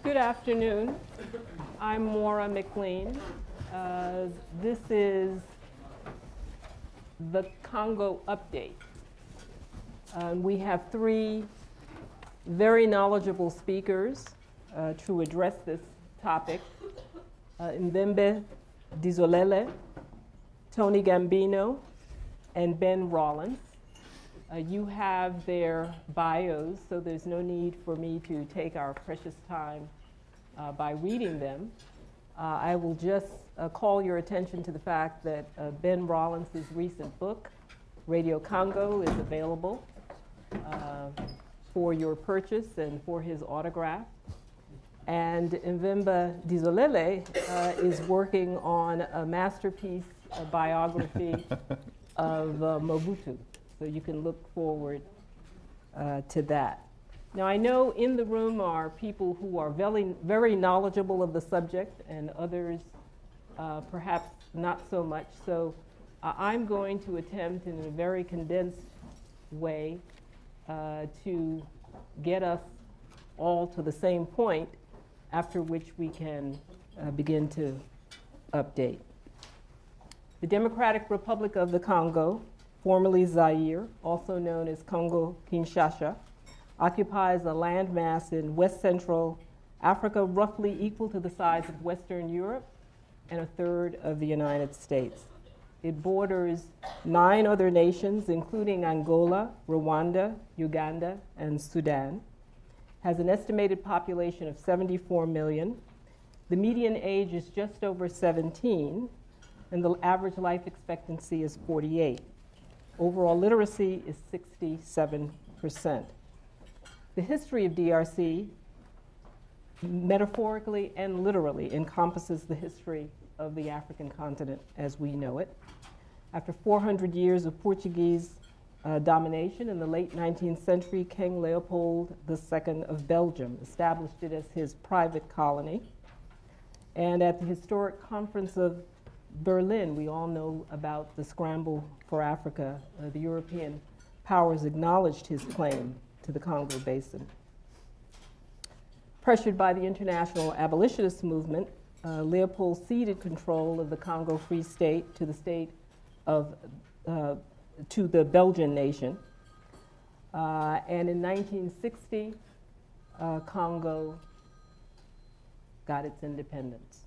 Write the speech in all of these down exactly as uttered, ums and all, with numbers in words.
Good afternoon. I'm Mora McLean. Uh, this is the Congo update. Uh, we have three very knowledgeable speakers uh, to address this topic. Uh, Mvemba Dizolele, Tony Gambino, and Ben Rawlence. Uh, you have their bios, so there's no need for me to take our precious time uh, by reading them. Uh, I will just uh, call your attention to the fact that uh, Ben Rawlence's recent book, Radio Congo, is available uh, for your purchase and for his autograph. And Mvemba Dizolele uh, is working on a masterpiece a biography of uh, Mobutu. So you can look forward uh, to that. Now, I know in the room are people who are very, very knowledgeable of the subject, and others uh, perhaps not so much. So uh, I'm going to attempt in a very condensed way uh, to get us all to the same point, after which we can uh, begin to update. The Democratic Republic of the Congo, formerly Zaire, also known as Congo-Kinshasa, occupies a landmass in west-central Africa roughly equal to the size of Western Europe and a third of the United States. It borders nine other nations, including Angola, Rwanda, Uganda, and Sudan. Has an estimated population of seventy-four million. The median age is just over seventeen, and the average life expectancy is forty-eight. Overall literacy is sixty-seven percent. The history of D R C, metaphorically and literally, encompasses the history of the African continent as we know it. After four hundred years of Portuguese uh, domination in the late nineteenth century, King Leopold the Second of Belgium established it as his private colony. And at the historic Conference of Berlin, we all know about the scramble for Africa. Uh, the European powers acknowledged his claim to the Congo Basin. Pressured by the international abolitionist movement, uh, Leopold ceded control of the Congo Free State to the state of uh, to the Belgian nation. Uh, and in nineteen sixty, uh, Congo got its independence.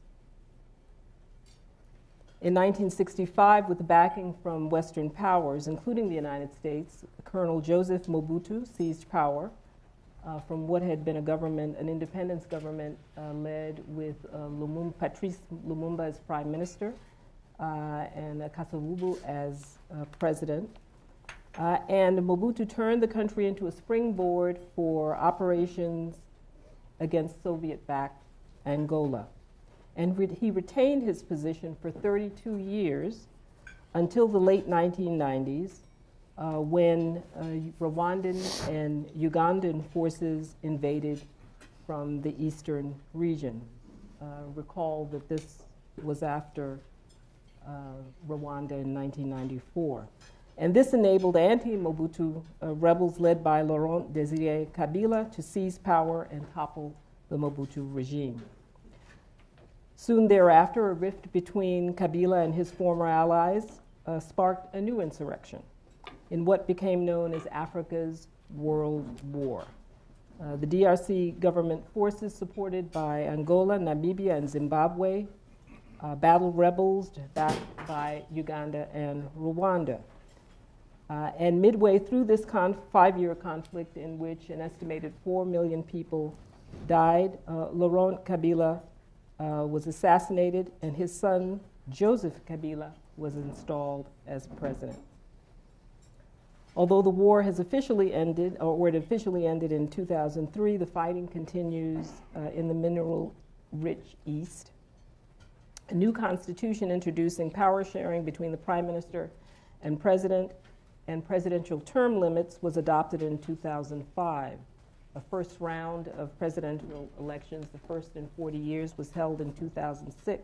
In nineteen sixty-five, with the backing from Western powers, including the United States, Colonel Joseph Mobutu seized power uh, from what had been a government, an independence government uh, led with uh, Lumumba, Patrice Lumumba as prime minister uh, and uh, Kasavubu as uh, president. Uh, and Mobutu turned the country into a springboard for operations against Soviet-backed Angola. And re- he retained his position for thirty-two years until the late nineteen nineties, uh, when uh, Rwandan and Ugandan forces invaded from the eastern region. Uh, recall that this was after uh, Rwanda in nineteen ninety-four. And this enabled anti-Mobutu uh, rebels led by Laurent Désiré Kabila to seize power and topple the Mobutu regime. Soon thereafter, a rift between Kabila and his former allies uh, sparked a new insurrection in what became known as Africa's World War. Uh, the D R C government forces, supported by Angola, Namibia, and Zimbabwe, uh, battled rebels backed by Uganda and Rwanda. Uh, and midway through this conf- five-year conflict, in which an estimated four million people died, uh, Laurent Kabila Uh, was assassinated, and his son, Joseph Kabila, was installed as president. Although the war has officially ended, or it officially ended in two thousand three, the fighting continues uh, in the mineral-rich East. A new constitution introducing power sharing between the prime minister and president and presidential term limits was adopted in two thousand five. A first round of presidential elections, the first in forty years, was held in two thousand six.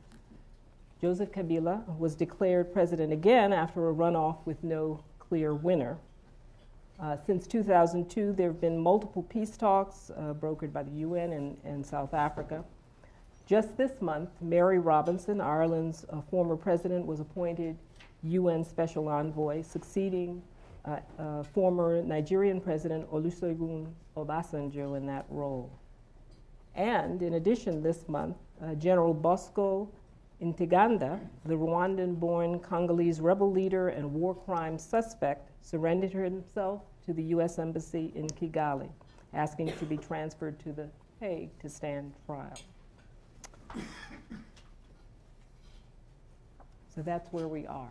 Joseph Kabila was declared president again after a runoff with no clear winner. Uh, since two thousand two, there have been multiple peace talks uh, brokered by the U N and, and South Africa. Just this month, Mary Robinson, Ireland's uh, former president, was appointed U N Special Envoy, succeeding uh, uh, former Nigerian President Olusegun Obasanjo in that role. And in addition, this month, uh, General Bosco Ntaganda, the Rwandan-born Congolese rebel leader and war crime suspect, surrendered himself to the U S Embassy in Kigali, asking to be transferred to The Hague to stand trial. So that's where we are.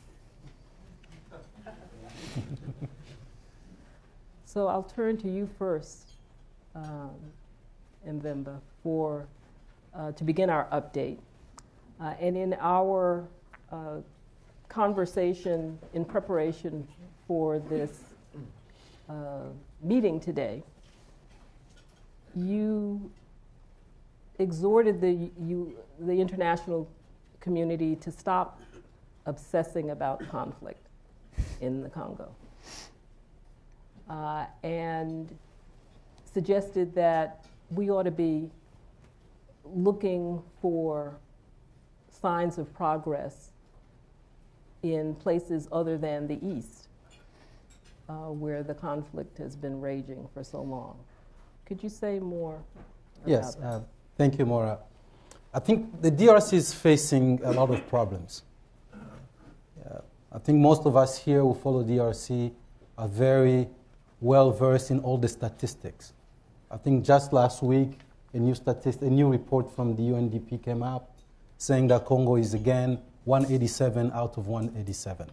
So I'll turn to you first, um, Mvemba, for uh, to begin our update. Uh, and in our uh, conversation in preparation for this uh, meeting today, you exhorted the, you, the international community to stop obsessing about conflict in the Congo, uh, and suggested that we ought to be looking for signs of progress in places other than the East, uh, where the conflict has been raging for so long. Could you say more about yes, that? uh, thank you, Mora. I think the D R C is facing a lot of problems. Uh, I think most of us here who follow D R C are very well versed in all the statistics. I think just last week, a new statistic, a new report from the U N D P came out saying that Congo is again one eighty-seven out of one eighty-seven.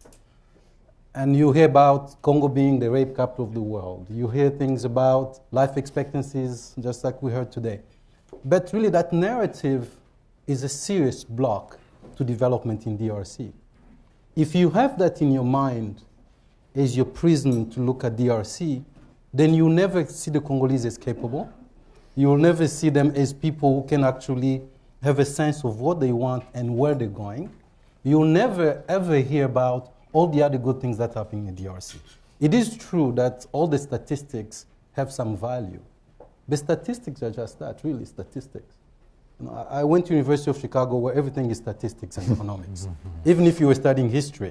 And you hear about Congo being the rape capital of the world. You hear things about life expectancies, just like we heard today. But really that narrative is a serious block to development in D R C. If you have that in your mind as your prism to look at D R C, then you'll never see the Congolese as capable. You'll never see them as people who can actually have a sense of what they want and where they're going. You'll never, ever hear about all the other good things that happen in D R C. It is true that all the statistics have some value. But statistics are just that, really, statistics. You know, I went to University of Chicago where everything is statistics and economics, even if you were studying history.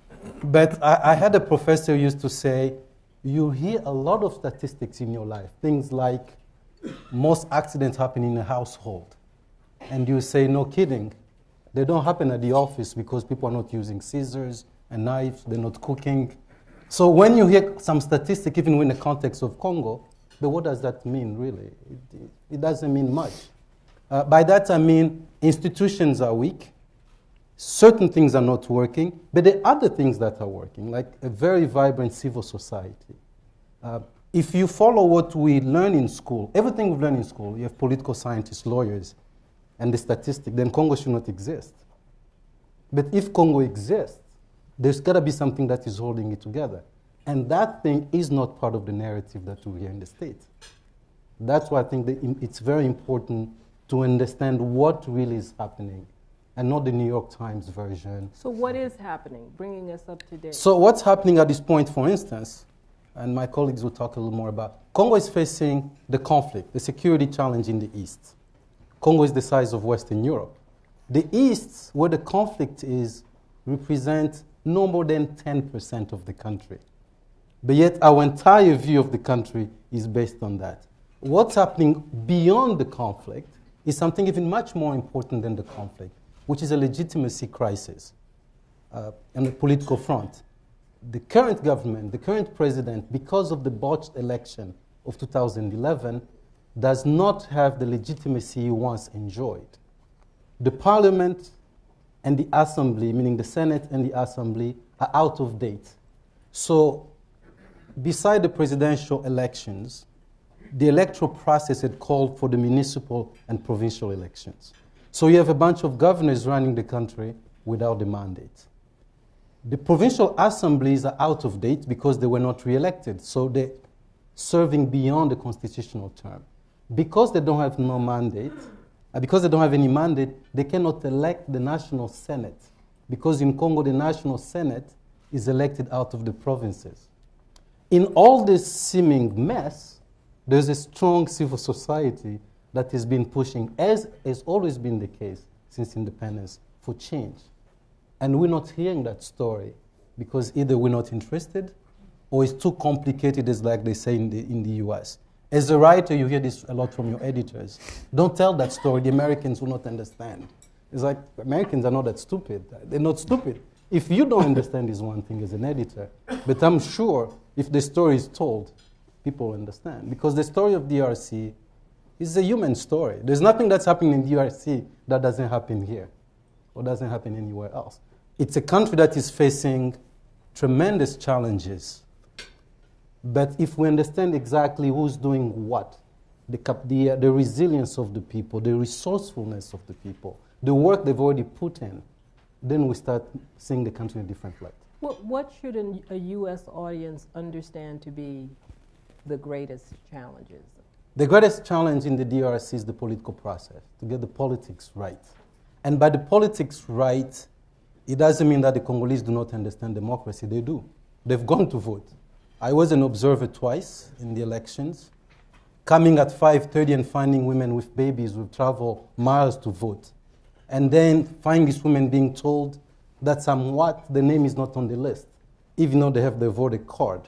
But I, I had a professor who used to say, you hear a lot of statistics in your life, things like most accidents happen in a household. And you say, no kidding, they don't happen at the office because people are not using scissors and knives, they're not cooking. So when you hear some statistic, even in the context of Congo, but what does that mean, really? It, it, it doesn't mean much. Uh, by that I mean institutions are weak, certain things are not working, but there are other things that are working, like a very vibrant civil society. Uh, if you follow what we learn in school, everything we've learned in school, you have political scientists, lawyers, and the statistic, then Congo should not exist. But if Congo exists, there's got to be something that is holding it together. And that thing is not part of the narrative that we hear in the States. That's why I think that it's very important to understand what really is happening and not the New York Times version. So what is happening, bringing us up to date? So what's happening at this point, for instance, and my colleagues will talk a little more about, Congo is facing the conflict, the security challenge in the East. Congo is the size of Western Europe. The East, where the conflict is, represents no more than ten percent of the country. But yet our entire view of the country is based on that. What's happening beyond the conflict is something even much more important than the conflict, which is a legitimacy crisis uh, on the political front. The current government, the current president, because of the botched election of two thousand eleven, does not have the legitimacy he once enjoyed. The parliament and the assembly, meaning the Senate and the assembly, are out of date. So beside the presidential elections, the electoral process had called for the municipal and provincial elections. So you have a bunch of governors running the country without a mandate. The provincial assemblies are out of date because they were not re-elected, so they're serving beyond the constitutional term. Because they don't have no mandate, uh, because they don't have any mandate, they cannot elect the National Senate, because in Congo the National Senate is elected out of the provinces. in all this seeming mess, there's a strong civil society that has been pushing, as has always been the case since independence, for change. And we're not hearing that story because either we're not interested or it's too complicated, as like they say in the, in the U S. As a writer, you hear this a lot from your editors. Don't tell that story, the Americans will not understand. It's like, Americans are not that stupid. They're not stupid. If you don't understand is one thing as an editor, but I'm sure if the story is told, people understand. Because the story of D R C is a human story. There's nothing that's happening in D R C that doesn't happen here or doesn't happen anywhere else. It's a country that is facing tremendous challenges. But if we understand exactly who's doing what, the, the, uh, the resilience of the people, the resourcefulness of the people, the work they've already put in, then we start seeing the country in a different light. What, what should an, a U S audience understand to be the greatest challenges? The greatest challenge in the D R C is the political process, to get the politics right. And by the politics right, it doesn't mean that the Congolese do not understand democracy. They do. They've gone to vote. I was an observer twice in the elections. Coming at five thirty and finding women with babies who travel miles to vote. And then finding these women being told that somewhat the name is not on the list, even though they have their voter card.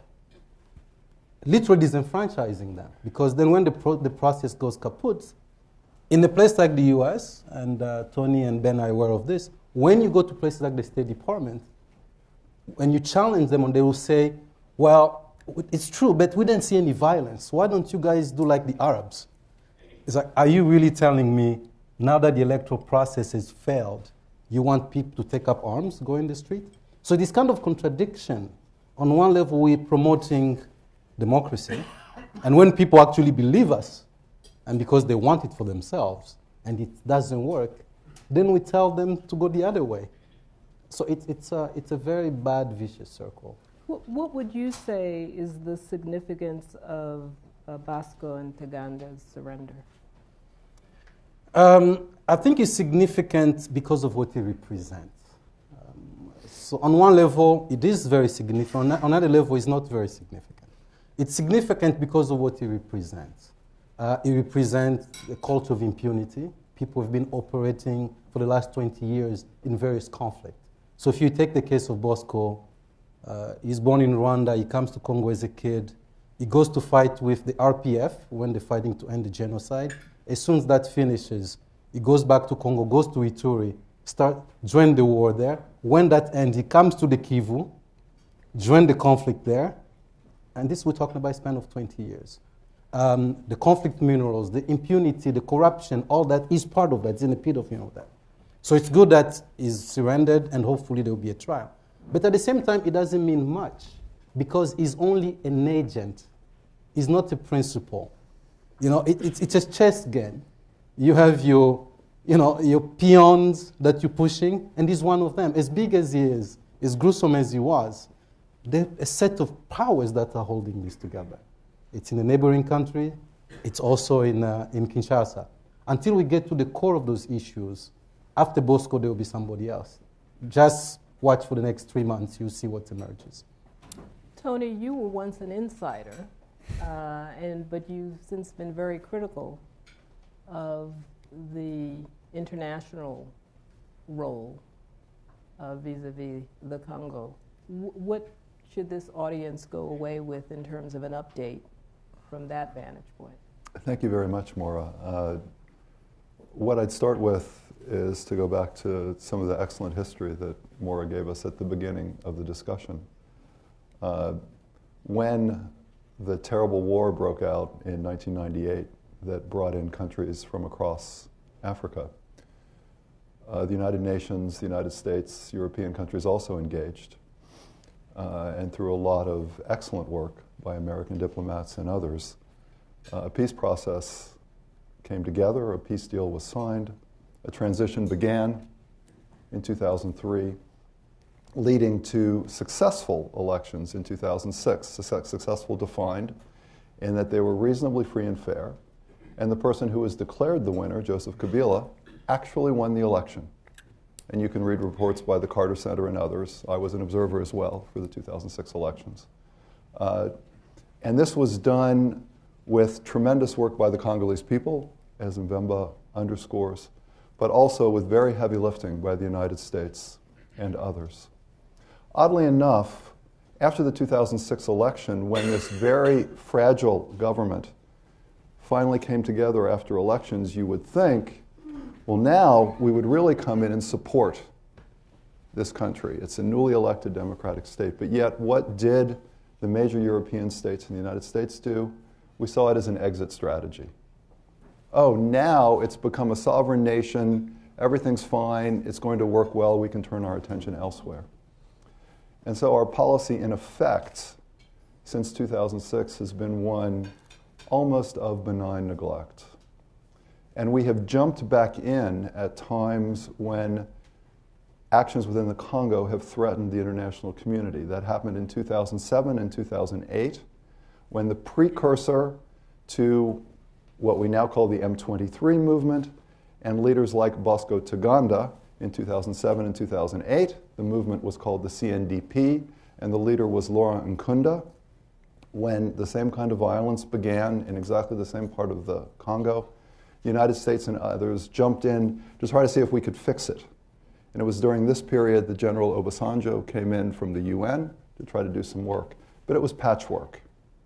Literally disenfranchising them. Because then when the, pro the process goes kaput, in a place like the U S, and uh, Tony and Ben are aware of this, when you go to places like the State Department, when you challenge them, and they will say, well, it's true, but we didn't see any violence. Why don't you guys do like the Arabs? It's like, are you really telling me, now that the electoral process has failed, you want people to take up arms, go in the street? So this kind of contradiction, on one level we're promoting democracy, and when people actually believe us, and because they want it for themselves, and it doesn't work, then we tell them to go the other way. So it, it's, a, it's a very bad, vicious circle. What, what would you say is the significance of uh, Bosco and Taganda's surrender? Um, I think it's significant because of what he represents. Um, so on one level, it is very significant. On another level, it's not very significant. It's significant because of what he represents. Uh, he represents a culture of impunity. People have been operating for the last twenty years in various conflicts. So if you take the case of Bosco, uh, he's born in Rwanda, he comes to Congo as a kid, he goes to fight with the R P F when they're fighting to end the genocide. As soon as that finishes, he goes back to Congo, goes to Ituri, start, join the war there. When that ends, he comes to the Kivu, join the conflict there, and this we're talking about a span of twenty years. Um, the conflict minerals, the impunity, the corruption, all that is part of that. It's in the pit of you know that. So it's good that he's surrendered, and hopefully there will be a trial. But at the same time, it doesn't mean much because he's only an agent. He's not a principal. You know, it, it's, it's a chess game. You have your, you know, your peons that you're pushing, and he's one of them. As big as he is, as gruesome as he was, there's a set of powers that are holding this together. It's in a neighboring country. It's also in, uh, in Kinshasa. Until we get to the core of those issues, after Bosco, there will be somebody else. Just watch for the next three months. You'll see what emerges. Tony, you were once an insider, uh, and but you've since been very critical of the international role uh, vis-a-vis the Congo. W what should this audience go away with in terms of an update from that vantage point? Thank you very much, Mora. Uh, what I'd start with is to go back to some of the excellent history that Mora gave us at the beginning of the discussion. Uh, when the terrible war broke out in nineteen ninety-eight that brought in countries from across Africa, uh, the United Nations, the United States, European countries also engaged. Uh, and through a lot of excellent work by American diplomats and others, uh, a peace process came together, a peace deal was signed, a transition began in two thousand three, leading to successful elections in two thousand six, successful defined in that they were reasonably free and fair, and the person who was declared the winner, Joseph Kabila, actually won the election. And you can read reports by the Carter Center and others. I was an observer as well for the two thousand six elections. Uh, And this was done with tremendous work by the Congolese people, as Mvemba underscores, but also with very heavy lifting by the United States and others. Oddly enough, after the two thousand six election, when this very fragile government finally came together after elections, you would think, well, now we would really come in and support this country. It's a newly elected democratic state. But yet, what did the major European states and the United States do? We saw it as an exit strategy. Oh, now it's become a sovereign nation, everything's fine, it's going to work well, we can turn our attention elsewhere. And so our policy, in effect, since two thousand six has been one almost of benign neglect. And we have jumped back in at times when actions within the Congo have threatened the international community. That happened in two thousand seven and two thousand eight, when the precursor to what we now call the M twenty-three movement and leaders like Bosco Ntaganda in two thousand seven and two thousand eight, the movement was called the C N D P, and the leader was Laurent Nkunda. When the same kind of violence began in exactly the same part of the Congo, the United States and others jumped in to try to see if we could fix it. And it was during this period that General Obasanjo came in from the U N to try to do some work. But it was patchwork.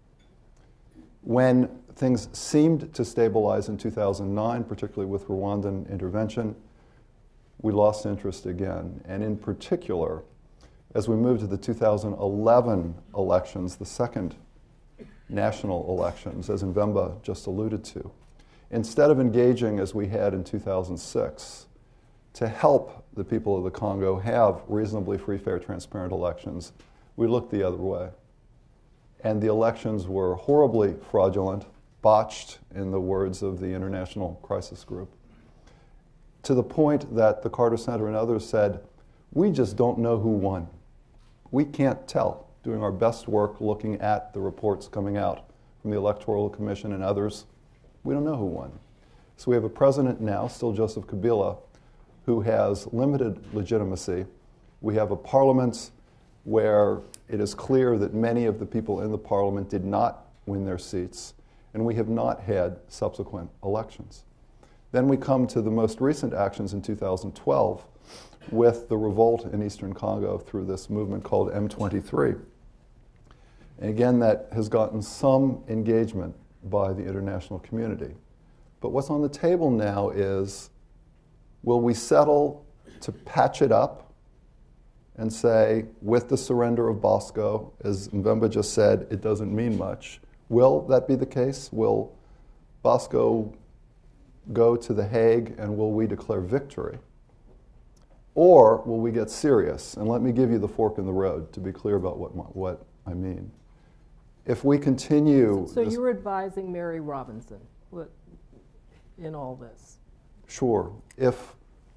When things seemed to stabilize in two thousand nine, particularly with Rwandan intervention, we lost interest again. And in particular, as we moved to the two thousand eleven elections, the second national elections, as Mvemba just alluded to, instead of engaging as we had in two thousand six to help the people of the Congo have reasonably free, fair, transparent elections, we looked the other way. And the elections were horribly fraudulent, botched, in the words of the International Crisis Group, to the point that the Carter Center and others said, we just don't know who won. We can't tell, doing our best work looking at the reports coming out from the Electoral Commission and others. We don't know who won. So we have a president now, still Joseph Kabila, who has limited legitimacy. We have a parliament where it is clear that many of the people in the parliament did not win their seats, and we have not had subsequent elections. Then we come to the most recent actions in two thousand twelve with the revolt in eastern Congo through this movement called M twenty-three. And again, that has gotten some engagement by the international community. But what's on the table now is, will we settle to patch it up and say, with the surrender of Bosco, as Mvemba just said, it doesn't mean much. Will that be the case? Will Bosco go to The Hague and will we declare victory? Or will we get serious? And let me give you the fork in the road to be clear about what, what I mean. If we continue... So, so you're advising Mary Robinson what, in all this? Sure. If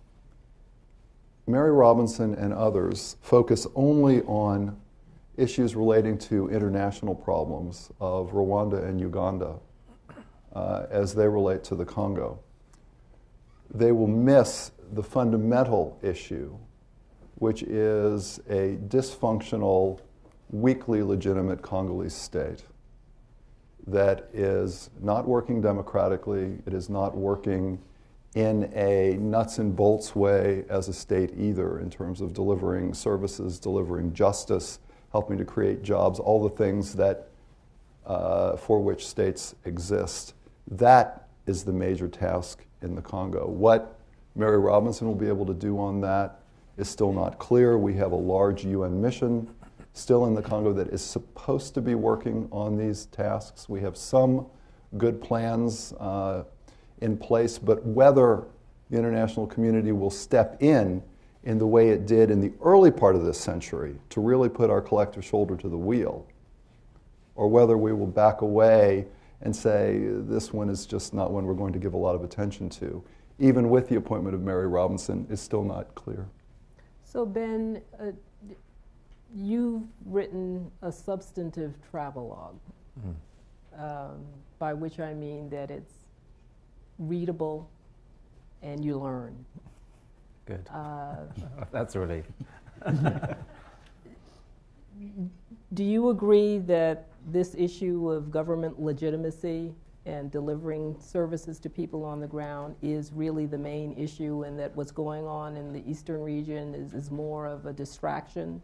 Mary Robinson and others focus only on issues relating to international problems of Rwanda and Uganda uh, as they relate to the Congo, they will miss the fundamental issue, which is a dysfunctional, weakly legitimate Congolese state that is not working democratically, it is not working in a nuts and bolts way as a state either, in terms of delivering services, delivering justice, helping to create jobs, all the things that uh, for which states exist. That is the major task in the Congo. What Mary Robinson will be able to do on that is still not clear. We have a large U N mission still in the Congo that is supposed to be working on these tasks. We have some good plans uh, in place, but whether the international community will step in in the way it did in the early part of this century to really put our collective shoulder to the wheel, or whether we will back away and say this one is just not one we're going to give a lot of attention to, even with the appointment of Mary Robinson, is still not clear. So Ben, uh, you've written a substantive travelogue, mm. um, by which I mean that it's readable and you learn. Good. Uh, That's a relief. do you agree that this issue of government legitimacy and delivering services to people on the ground is really the main issue, and that what's going on in the eastern region is, is more of a distraction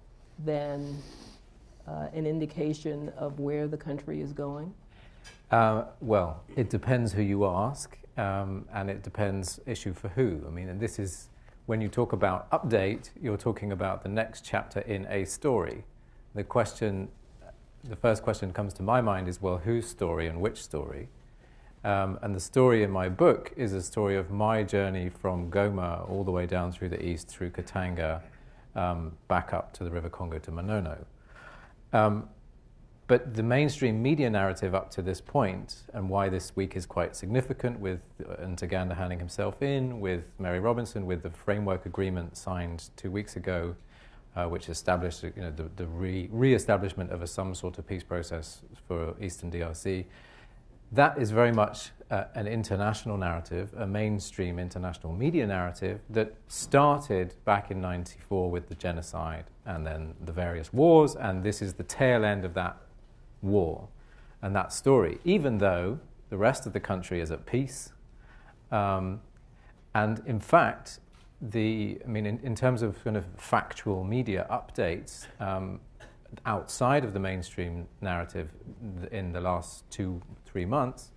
than uh, an indication of where the country is going? Uh, well, it depends who you ask, um, and it depends issue for who. I mean, and this is, when you talk about update, you're talking about the next chapter in a story. The question, the first question comes to my mind is, well, whose story and which story? Um, and the story in my book is a story of my journey from Goma all the way down through the east, through Katanga, um, back up to the River Congo to Manono. Um, But the mainstream media narrative up to this point, and why this week is quite significant, with uh, Ntaganda handing himself in, with Mary Robinson, with the framework agreement signed two weeks ago, uh, which established you know, the, the re- re-establishment of a, some sort of peace process for Eastern D R C. That is very much uh, an international narrative, a mainstream international media narrative that started back in ninety-four with the genocide and then the various wars, and this is the tail end of that war and that story, even though the rest of the country is at peace. Um, and in fact, the I mean, in, in terms of kind of factual media updates, um, outside of the mainstream narrative in the last two, three months,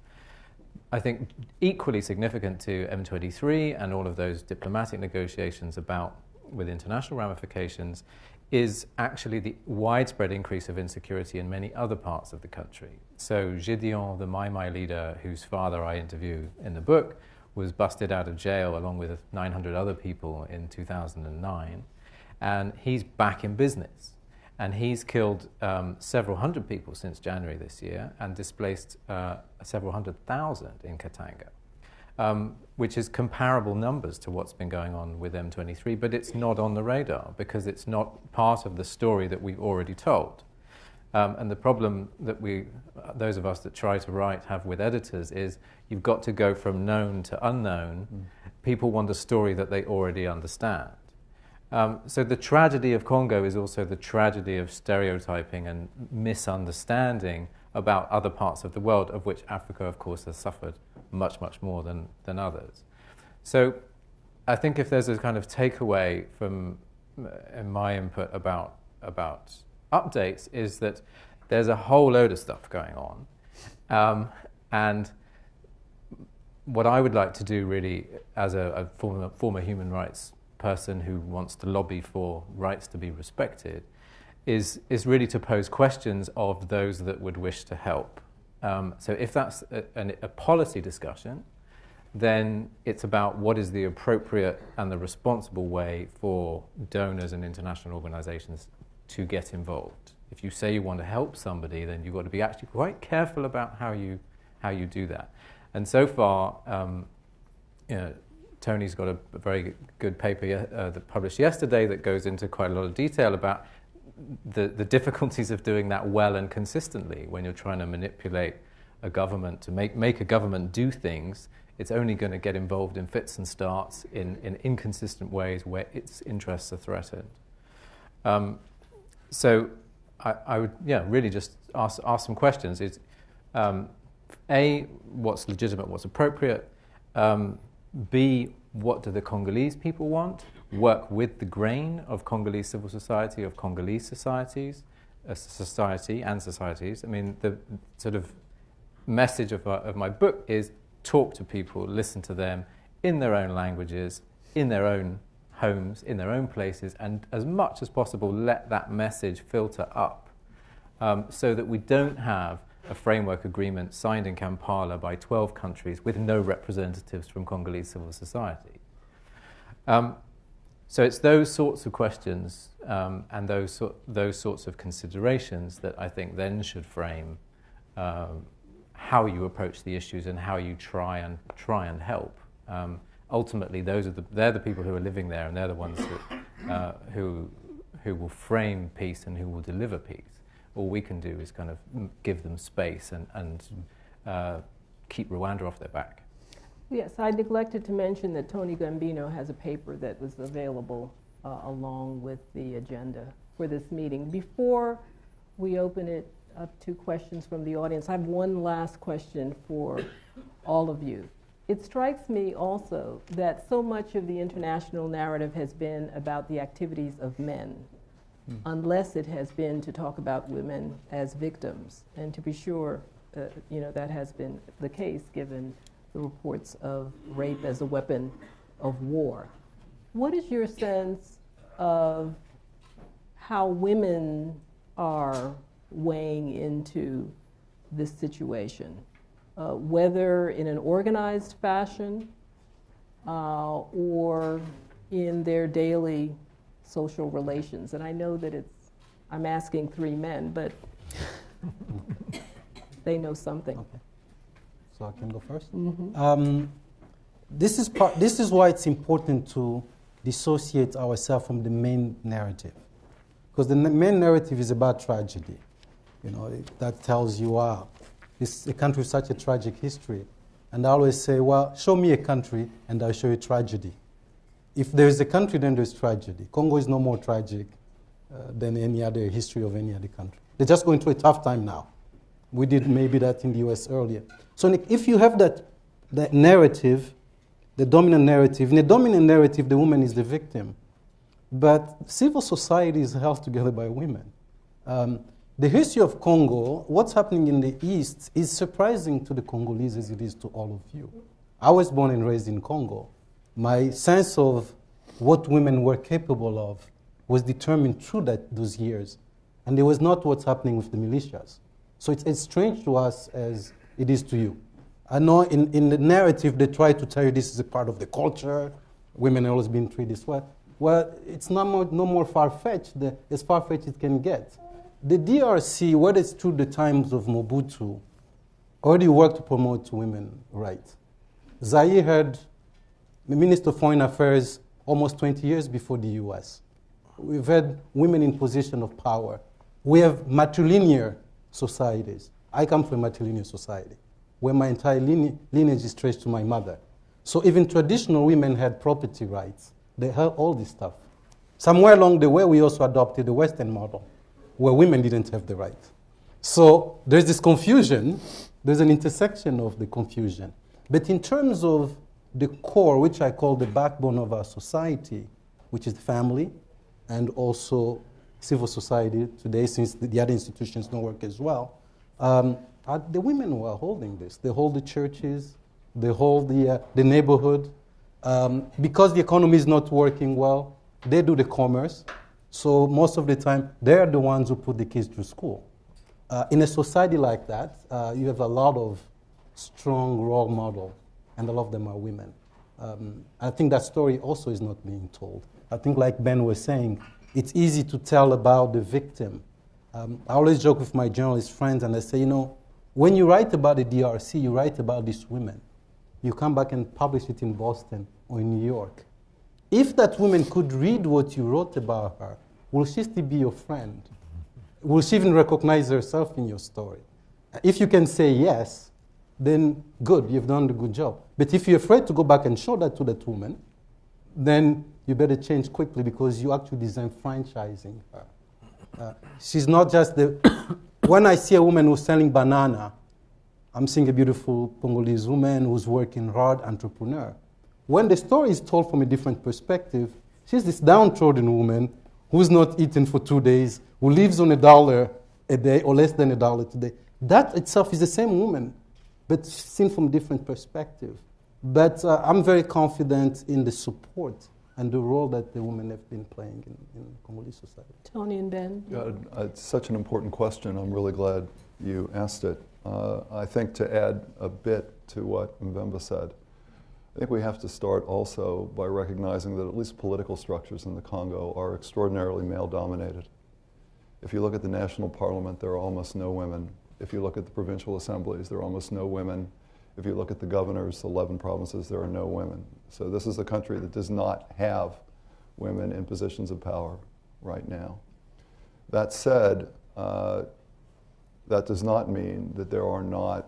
I think equally significant to M twenty-three and all of those diplomatic negotiations about with international ramifications is actually the widespread increase of insecurity in many other parts of the country. So Gideon, the Mai Mai leader, whose father I interview in the book, was busted out of jail along with nine hundred other people in two thousand nine, and he's back in business. And he's killed um, several hundred people since January this year and displaced uh, several hundred thousand in Katanga, um, which is comparable numbers to what's been going on with M twenty-three, but it's not on the radar because it's not part of the story that we've already told. Um, and the problem that we, those of us that try to write have with editors is you've got to go from known to unknown. Mm. People want a story that they already understand. Um, so the tragedy of Congo is also the tragedy of stereotyping and misunderstanding about other parts of the world, of which Africa, of course, has suffered much, much more than, than others. So I think if there's a kind of takeaway from uh, in my input about, about updates is that there's a whole load of stuff going on. Um, and what I would like to do really as a, a former, former human rights person who wants to lobby for rights to be respected is, is really to pose questions of those that would wish to help. Um, so if that's a, a, a policy discussion, then it's about what is the appropriate and the responsible way for donors and international organizations to get involved. If you say you want to help somebody, then you've got to be actually quite careful about how you, how you do that. And so far, um, you know, Tony's got a, a very good paper uh, that published yesterday that goes into quite a lot of detail about the, the difficulties of doing that well and consistently. When you're trying to manipulate a government to make, make a government do things, it's only going to get involved in fits and starts in, in inconsistent ways where its interests are threatened. Um, so I, I would yeah, really just ask, ask some questions. Is, um, A, what's legitimate, what's appropriate? Um, B, what do the Congolese people want? Work with the grain of Congolese civil society, of Congolese societies, uh, society and societies. I mean, the sort of message of, uh, of my book is talk to people, listen to them in their own languages, in their own homes, in their own places, and as much as possible let that message filter up um, so that we don't have a framework agreement signed in Kampala by twelve countries with no representatives from Congolese civil society. Um, so it's those sorts of questions um, and those, so, those sorts of considerations that I think then should frame um, how you approach the issues and how you try and try and help. Um, ultimately, those are the, they're the people who are living there, and they're the ones that, uh, who who will frame peace and who will deliver peace. All we can do is kind of give them space and, and uh, keep Rwanda off their back. Yes, I neglected to mention that Tony Gambino has a paper that was available uh, along with the agenda for this meeting. Before we open it up to questions from the audience, I have one last question for all of you. It strikes me also that so much of the international narrative has been about the activities of men, mm. unless it has been to talk about women as victims. And to be sure, uh, you know, that has been the case given the reports of rape as a weapon of war. What is your sense of how women are weighing into this situation, uh, whether in an organized fashion uh, or in their daily social relations? And I know that it's, I'm asking three men, but they know something. Okay. So I can go first? Mm-hmm. Um, this is part, this is why it's important to dissociate ourselves from the main narrative. Because the main narrative is about tragedy. You know, it, that tells you, wow, this is a country with such a tragic history. And I always say, well, show me a country and I'll show you tragedy. If there is a country, then there's tragedy. Congo is no more tragic uh, than any other history of any other country. They're just going through a tough time now. We did maybe that in the U S earlier. So if you have that, that narrative, the dominant narrative, in the dominant narrative, the woman is the victim. But civil society is held together by women. Um, the history of Congo, what's happening in the East, is surprising to the Congolese as it is to all of you. I was born and raised in Congo. My sense of what women were capable of was determined through that, those years. And it was not what's happening with the militias. So it's as strange to us as it is to you. I know in, in the narrative they try to tell you this is a part of the culture, women have always been treated this way. Well, it's no more, no more far-fetched, the, as far-fetched it can get. The D R C, whether it's through the times of Mobutu, already worked to promote women's rights. Zaire had the Minister of Foreign Affairs almost twenty years before the U S. We've had women in position of power. We have matrilinear societies. I come from a matrilinear society, where my entire line- lineage is traced to my mother. So even traditional women had property rights. They had all this stuff. Somewhere along the way, we also adopted the Western model, where women didn't have the right. So there's this confusion. There's an intersection of the confusion. But in terms of the core, which I call the backbone of our society, which is the family, and also civil society today, since the other institutions don't work as well, um, Uh, the women who are holding this. They hold the churches, they hold the, uh, the neighborhood. Um, because the economy is not working well, they do the commerce. So most of the time, they're the ones who put the kids through school. Uh, in a society like that, uh, you have a lot of strong role models, and a lot of them are women. Um, I think that story also is not being told. I think like Ben was saying, it's easy to tell about the victim. Um, I always joke with my journalist friends, and I say, you know, when you write about the D R C, you write about these women. You come back and publish it in Boston or in New York. If that woman could read what you wrote about her, will she still be your friend? Will she even recognize herself in your story? If you can say yes, then good, you've done a good job. But if you're afraid to go back and show that to that woman, then you better change quickly, because you actually design franchising her. Uh, she's not just the... When I see a woman who's selling banana, I'm seeing a beautiful Congolese woman who's working hard, entrepreneur. When the story is told from a different perspective, she's this downtrodden woman who's not eaten for two days, who lives on a dollar a day or less than a dollar today. That itself is the same woman, but seen from a different perspective. But uh, I'm very confident in the support and the role that the women have been playing in, in Congolese society. Tony and Ben? Yeah, it's such an important question. I'm really glad you asked it. Uh, I think to add a bit to what Mvemba said, I think we have to start also by recognizing that at least political structures in the Congo are extraordinarily male-dominated. If you look at the national parliament, there are almost no women. If you look at the provincial assemblies, there are almost no women. If you look at the governors, eleven provinces, there are no women. So this is a country that does not have women in positions of power right now. That said, uh, that does not mean that there are not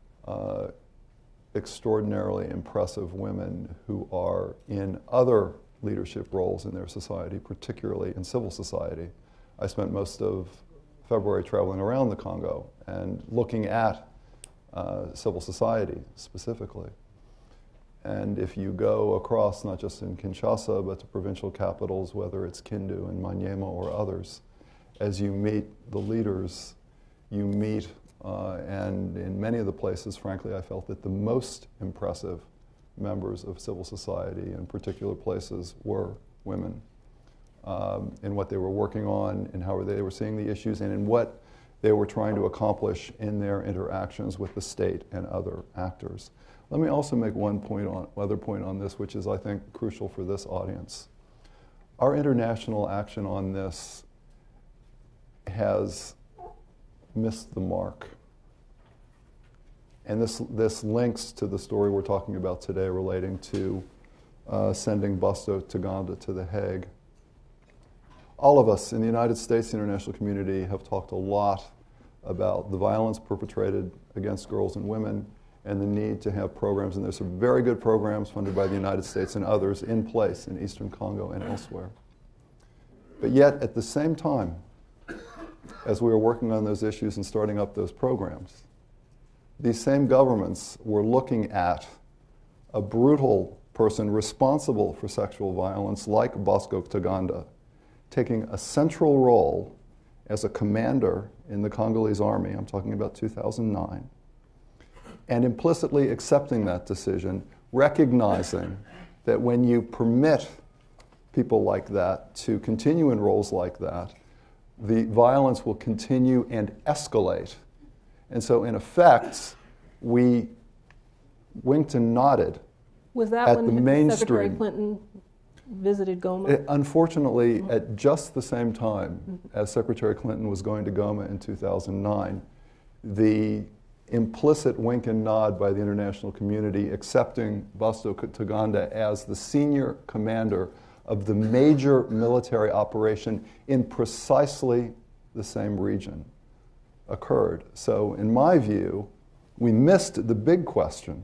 uh, extraordinarily impressive women who are in other leadership roles in their society, particularly in civil society. I spent most of February traveling around the Congo and looking at uh, civil society specifically. And if you go across, not just in Kinshasa, but to provincial capitals, whether it's Kindu and Maniema or others, as you meet the leaders, you meet, uh, and in many of the places, frankly, I felt that the most impressive members of civil society in particular places were women, um, in what they were working on, and how they were seeing the issues, and in what they were trying to accomplish in their interactions with the state and other actors. Let me also make one point on, other point on this, which is, I think, crucial for this audience. Our international action on this has missed the mark. And this, this links to the story we're talking about today relating to uh, sending Busto Tuganda to The Hague. All of us in the United States, the international community, have talked a lot about the violence perpetrated against girls and women and the need to have programs, and there's some very good programs funded by the United States and others in place in Eastern Congo and elsewhere. But yet, at the same time, as we were working on those issues and starting up those programs, these same governments were looking at a brutal person responsible for sexual violence like Bosco Tuganda, taking a central role as a commander in the Congolese army, I'm talking about two thousand nine, and implicitly accepting that decision, recognizing that when you permit people like that to continue in roles like that, the violence will continue and escalate. And so, in effect, we winked and nodded Was that at when the Secretary mainstream. Clinton visited Goma? It, unfortunately, Mm-hmm. at just the same time Mm-hmm. as Secretary Clinton was going to Goma in two thousand nine, the implicit wink and nod by the international community accepting Busto Tuganda as the senior commander of the major military operation in precisely the same region occurred. So, in my view, we missed the big question,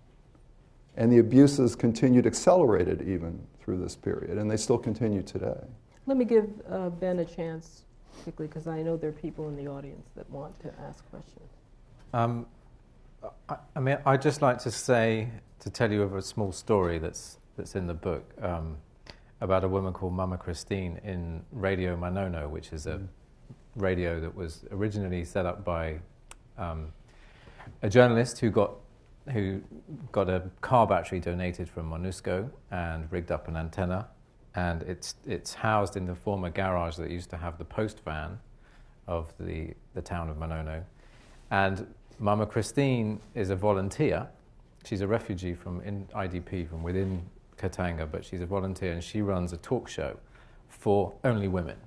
and the abuses continued, accelerated even through this period, and they still continue today. Let me give uh, Ben a chance quickly, because I know there are people in the audience that want to ask questions. Um, I, I mean, I'd just like to say, to tell you of a small story that's that's in the book um, about a woman called Mama Christine in Radio Manono, which is a radio that was originally set up by um, a journalist who got who got a car battery donated from MONUSCO and rigged up an antenna, and it's it's housed in the former garage that used to have the post van of the the town of Manono. And Mama Christine is a volunteer. She's a refugee from in I D P from within Katanga, but she's a volunteer, and she runs a talk show for only women.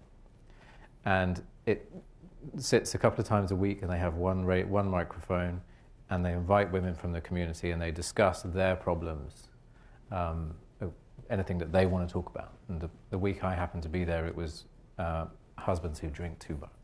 And it sits a couple of times a week, and they have one ra- one microphone, and they invite women from the community, and they discuss their problems, um, anything that they want to talk about. And the, the week I happened to be there, it was uh, husbands who drink too much.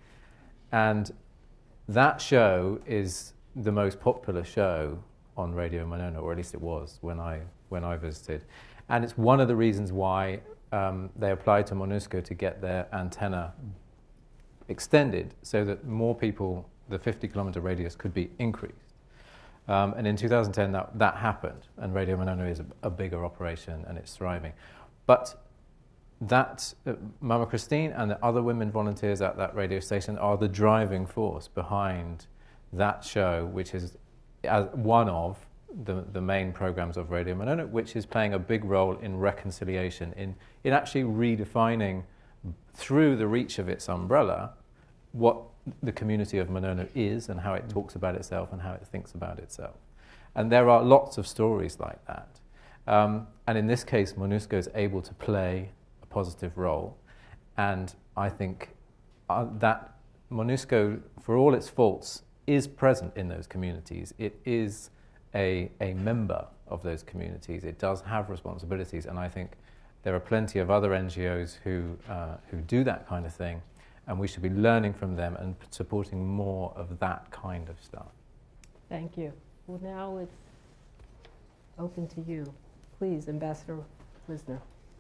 And that show is the most popular show on Radio Manono, or at least it was when I when I visited. And it's one of the reasons why um, they applied to MONUSCO to get their antenna extended so that more people, the fifty kilometer radius, could be increased. Um, and in two thousand ten, that, that happened, and Radio Manono is a, a bigger operation, and it's thriving. But that uh, Mama Christine and the other women volunteers at that radio station are the driving force behind that show, which is as one of the, the main programs of Radio Manono, which is playing a big role in reconciliation, in, in actually redefining through the reach of its umbrella what the community of Manono is and how it talks about itself and how it thinks about itself. And there are lots of stories like that. Um, and in this case, MONUSCO is able to play positive role, and I think uh, that MONUSCO, for all its faults, is present in those communities. It is a, a member of those communities. It does have responsibilities, and I think there are plenty of other N G Os who uh, who do that kind of thing, and we should be learning from them and supporting more of that kind of stuff. Thank you. Well, now it's open to you. Please, Ambassador Lisner.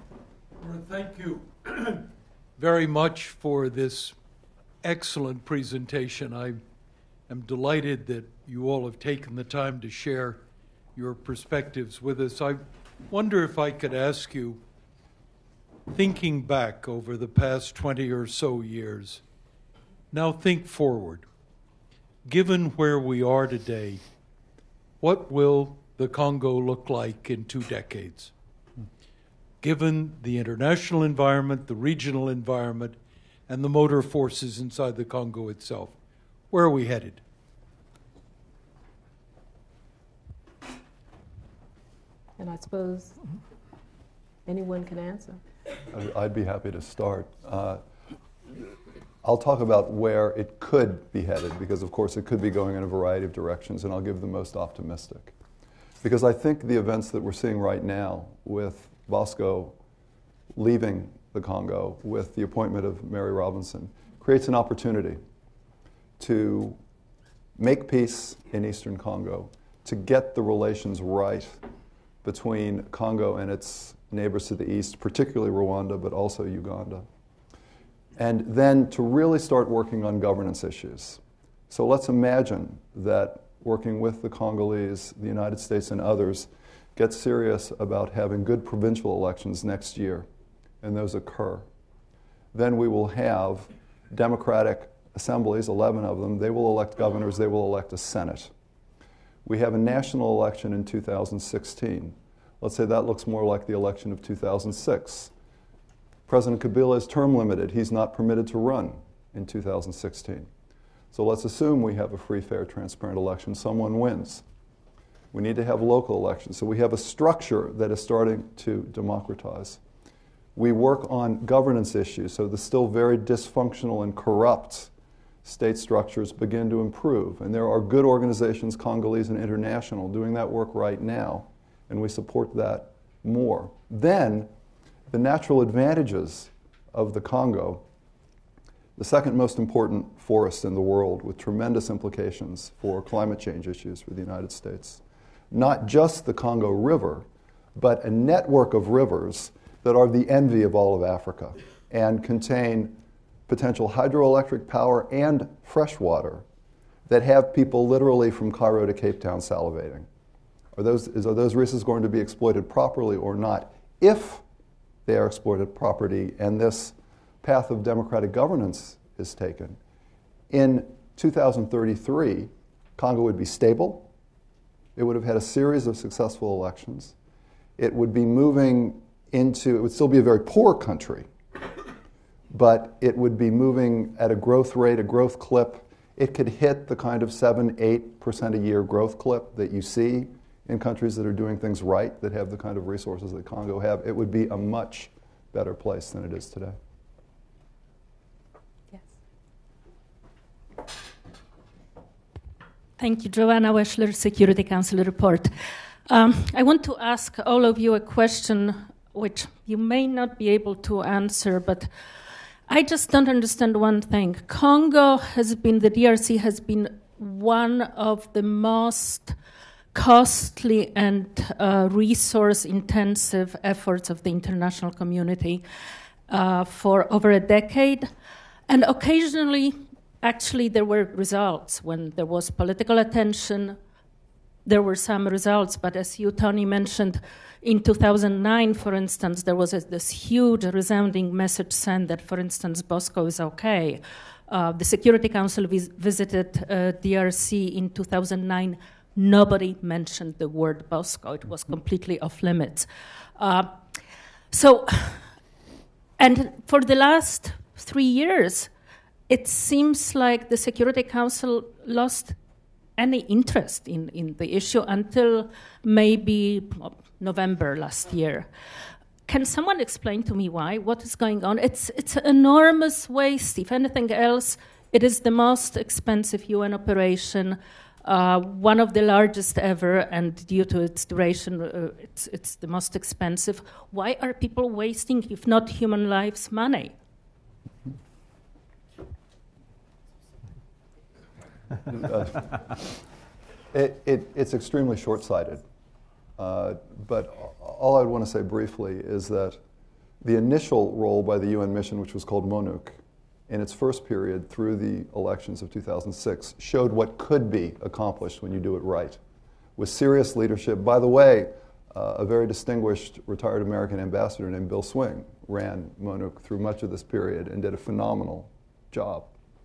Well, thank you very much for this excellent presentation. I am delighted that you all have taken the time to share your perspectives with us. I wonder if I could ask you, thinking back over the past twenty or so years, now think forward. Given where we are today, what will the Congo look like in two decades? Given the international environment, the regional environment, and the motor forces inside the Congo itself, where are we headed? And I suppose anyone can answer. I'd be happy to start. Uh, I'll talk about where it could be headed, because of course it could be going in a variety of directions, and I'll give the most optimistic. Because I think the events that we're seeing right now with Bosco leaving the Congo, with the appointment of Mary Robinson, creates an opportunity to make peace in Eastern Congo, to get the relations right between Congo and its neighbors to the east, particularly Rwanda, but also Uganda. And then to really start working on governance issues. So let's imagine that working with the Congolese, the United States, and others, get serious about having good provincial elections next year, and those occur. Then we will have democratic assemblies, eleven of them. They will elect governors, they will elect a Senate. We have a national election in two thousand sixteen. Let's say that looks more like the election of two thousand six. President Kabila is term limited. He's not permitted to run in two thousand sixteen. So let's assume we have a free, fair, transparent election. Someone wins. We need to have local elections. So we have a structure that is starting to democratize. We work on governance issues, so the still very dysfunctional and corrupt state structures begin to improve. And there are good organizations, Congolese and international, doing that work right now, and we support that more. Then, the natural advantages of the Congo, the second most important forest in the world with tremendous implications for climate change issues for the United States. Not just the Congo River, but a network of rivers that are the envy of all of Africa and contain potential hydroelectric power and fresh water that have people literally from Cairo to Cape Town salivating. Are those, is, are those resources going to be exploited properly or not? If they are exploited properly and this path of democratic governance is taken, in two thousand thirty-three, Congo would be stable. It would have had a series of successful elections. It would be moving into, it would still be a very poor country, but it would be moving at a growth rate, a growth clip. It could hit the kind of seven, eight percent a year growth clip that you see in countries that are doing things right, that have the kind of resources that Congo have. It would be a much better place than it is today. Yes. Thank you, Joanna Weschler, Security Council report. Um, I want to ask all of you a question which you may not be able to answer, but I just don't understand one thing. Congo has been, the D R C has been one of the most costly and uh, resource-intensive efforts of the international community uh, for over a decade. And occasionally, actually, there were results. When there was political attention, there were some results. But as you, Tony, mentioned, in two thousand nine, for instance, there was a, this huge resounding message sent that, for instance, Bosco is okay. Uh, the Security Council vis- visited uh, D R C in two thousand nine. Nobody mentioned the word Bosco. It was completely off limits. Uh, so, and for the last three years, it seems like the Security Council lost any interest in, in the issue until maybe November last year. Can someone explain to me why? What is going on? It's it's an enormous waste. If anything else, it is the most expensive U N operation, uh, one of the largest ever, and due to its duration, uh, it's it's the most expensive. Why are people wasting, if not human lives, money? uh, it, it, it's extremely short-sighted. Uh, but all I would want to say briefly is that The initial role by the U N mission, which was called MONUC, in its first period through the elections of two thousand six, showed what could be accomplished when you do it right. With serious leadership. By the way, uh, a very distinguished retired American ambassador named Bill Swing ran MONUC through much of this period and did a phenomenal job.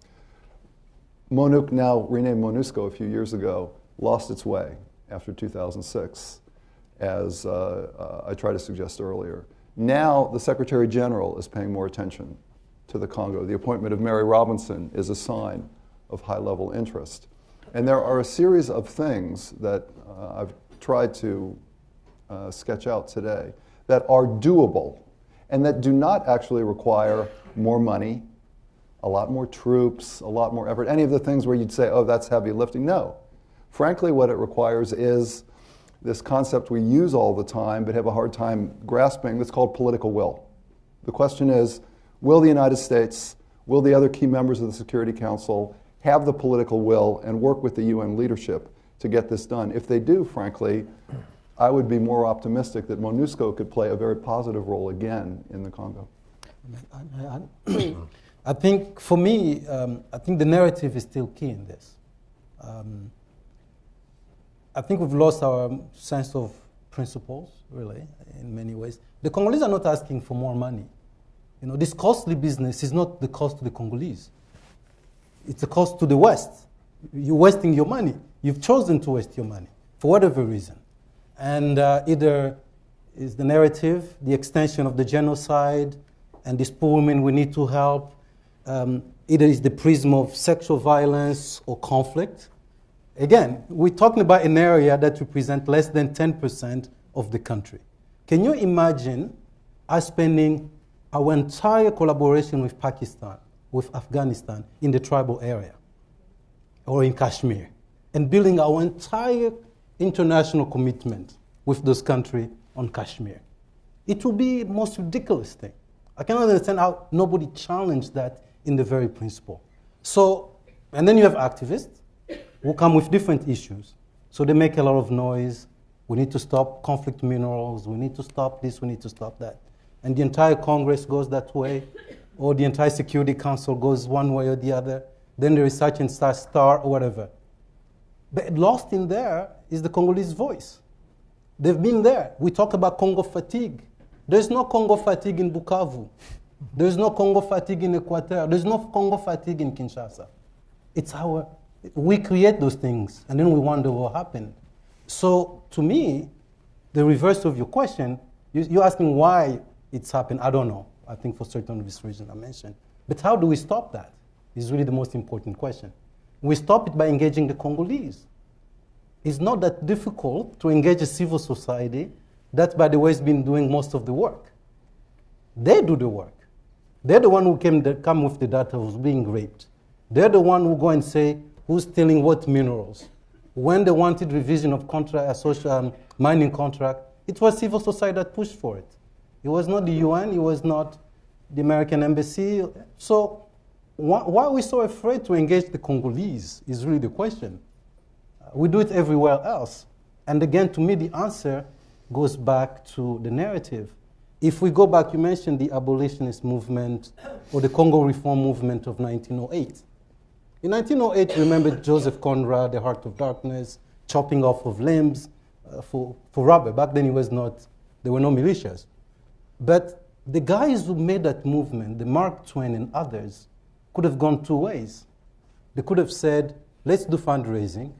MONUC, now renamed MONUSCO a few years ago, lost its way after two thousand six, as uh, uh, I tried to suggest earlier. Now the Secretary General is paying more attention to the Congo. The appointment of Mary Robinson is a sign of high-level interest. And there are a series of things that uh, I've tried to uh, sketch out today that are doable and that do not actually require more money, a lot more troops, a lot more effort, any of the things where you'd say, oh, that's heavy lifting. No. Frankly, what it requires is this concept we use all the time but have a hard time grasping that's called political will. The question is, will the United States, will the other key members of the Security Council have the political will and work with the U N leadership to get this done? If they do, frankly, I would be more optimistic that MONUSCO could play a very positive role again in the Congo. I, I, I think, for me, um, I think the narrative is still key in this. Um, I think we've lost our sense of principles, really, in many ways. The Congolese are not asking for more money. You know, this costly business is not the cost to the Congolese. It's a cost to the West. You're wasting your money. You've chosen to waste your money for whatever reason. And uh, either is the narrative, the extension of the genocide, and these poor women we need to help. Um, either is the prism of sexual violence or conflict. Again, we're talking about an area that represents less than ten percent of the country. Can you imagine us spending our entire collaboration with Pakistan, with Afghanistan, in the tribal area, or in Kashmir, and building our entire international commitment with those countries on Kashmir? It would be the most ridiculous thing. I cannot understand how nobody challenged that in the very principle. So, and then you have activists who come with different issues. So they make a lot of noise. We need to stop conflict minerals. We need to stop this. We need to stop that. And the entire Congress goes that way, or the entire Security Council goes one way or the other. Then there is such and such star or whatever. But lost in there is the Congolese voice. They've been there. We talk about Congo fatigue. There's no Congo fatigue in Bukavu. There's no Congo fatigue in Equateur. There's no Congo fatigue in Kinshasa. It's our, we create those things, and then we wonder what happened. So to me, the reverse of your question, you, you're asking why it's happened. I don't know. I think for certain of these reasons I mentioned. But how do we stop that is really the most important question. We stop it by engaging the Congolese. It's not that difficult to engage a civil society that, by the way, has been doing most of the work. They do the work. They're the one who came the, come with the data who's being raped. They're the one who go and say who's stealing what minerals. When they wanted revision of contract, social um, mining contract, it was civil society that pushed for it. It was not the U N. It was not the American embassy. So why, why are we so afraid to engage the Congolese is really the question. Uh, we do it everywhere else. And again, to me, the answer goes back to the narrative. If we go back, you mentioned the abolitionist movement or the Congo reform movement of nineteen oh eight. In nineteen oh eight, remember Joseph Conrad, the Heart of Darkness, chopping off of limbs uh, for, for rubber. Back then, it was not, there were no militias. But the guys who made that movement, the Mark Twain and others, could have gone two ways. They could have said, let's do fundraising,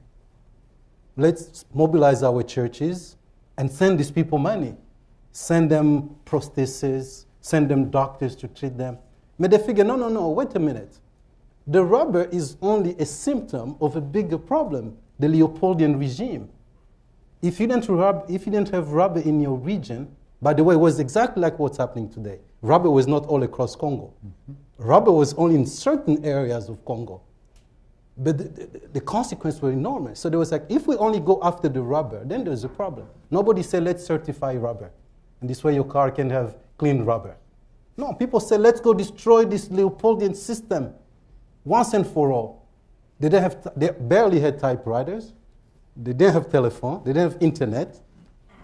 let's mobilize our churches, and send these people money. Send them prostheses, send them doctors to treat them. But they figure, no, no, no, wait a minute. The rubber is only a symptom of a bigger problem, the Leopoldian regime. If you didn't, rub, if you didn't have rubber in your region, by the way, it was exactly like what's happening today. Rubber was not all across Congo. Mm-hmm. Rubber was only in certain areas of Congo. But the, the, the consequences were enormous. So there was like, if we only go after the rubber, then there's a problem. Nobody said, let's certify rubber. And this way your car can have clean rubber. No, people said, let's go destroy this Leopoldian system once and for all. They, didn't have, they barely had typewriters. They didn't have telephone. They didn't have internet.